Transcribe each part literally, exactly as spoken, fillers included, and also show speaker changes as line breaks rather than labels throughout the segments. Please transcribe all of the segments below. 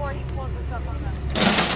before he pulls us up on that.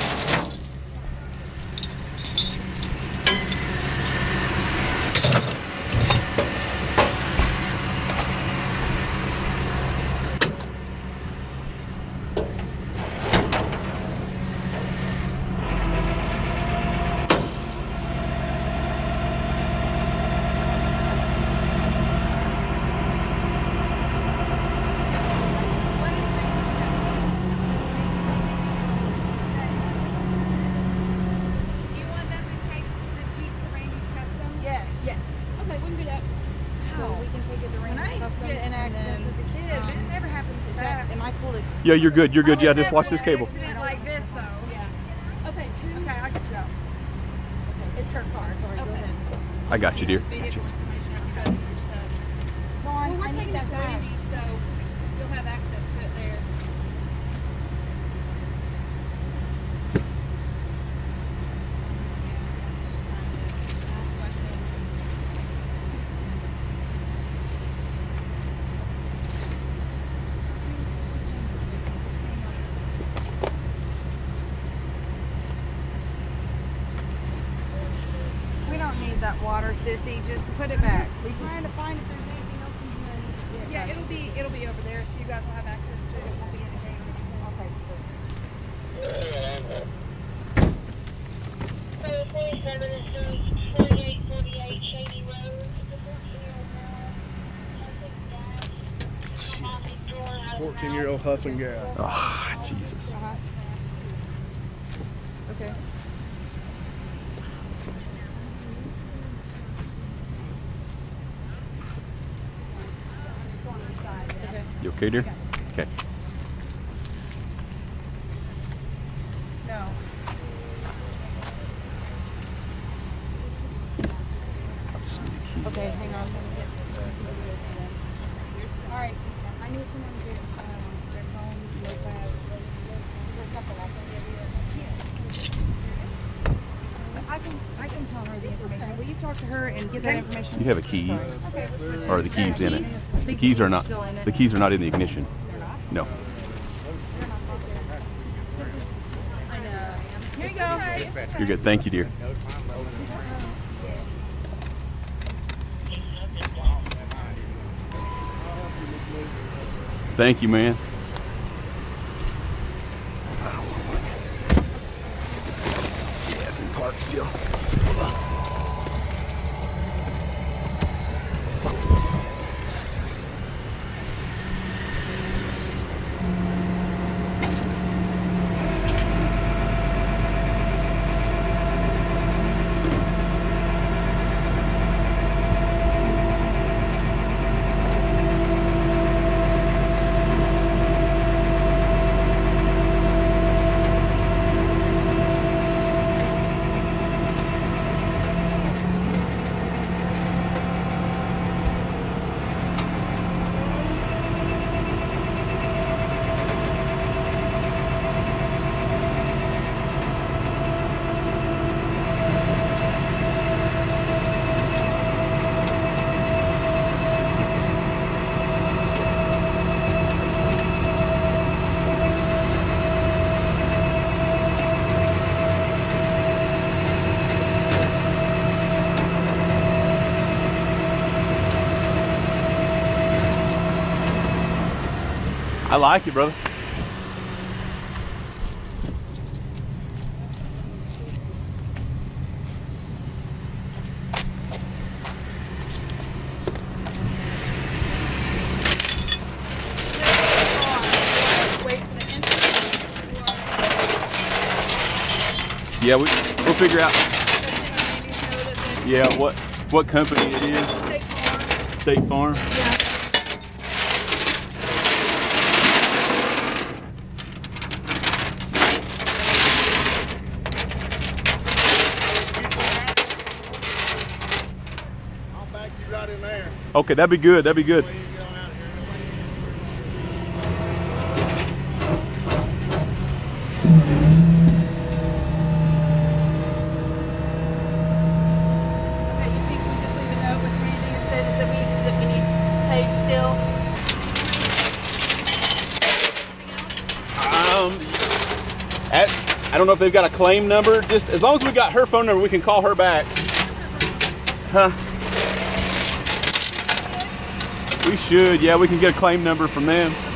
Yeah, you're good. You're good. Yeah, just watch this cable.
Like this, though.
Yeah. Okay. Who?
Okay, I can show.
Okay. It's her car. Sorry. Go ahead.
I got you, dear.
Vehicle information. I've got your stuff. Well, we're taking it to Randy, so you'll have access to it there. Just trying to ask questions.
We don't need that water, sissy. Just put it back. We're trying to find if there's anything else in here. I need to get.
Yeah, it'll be it'll be over there, so you guys will have access to it. It won't be anything.
fourteen year old huffing gas.
Ah, Jesus.
Uh-huh. Okay. Okay.
You okay, dear? Okay.
No. Okay, hang on. All right. I need someone to get um, their phone real fast. Is there something I can give you? I can I can tell her the information. Will you talk to her and get that information?
You have a key,
Sorry. Okay.
or are the keys in it? The keys are not.
Still in it?
The keys are not in the ignition.
They're not?
No.
They're not. This is, I know. Here you go.
You're good. Thank you, dear. Thank you, man. It's good. Yeah, it's in park still. I like it, brother. Yeah, we, we'll figure out. Yeah, what what company it is.
State Farm.
State Farm.
Yeah.
I'll back you right in there.
Okay, that'd be good. That'd be good. Um, At, I don't know if they've got a claim number. Just as long as we got her phone number, we can call her back. Huh? We should. Yeah, we can get a claim number from them.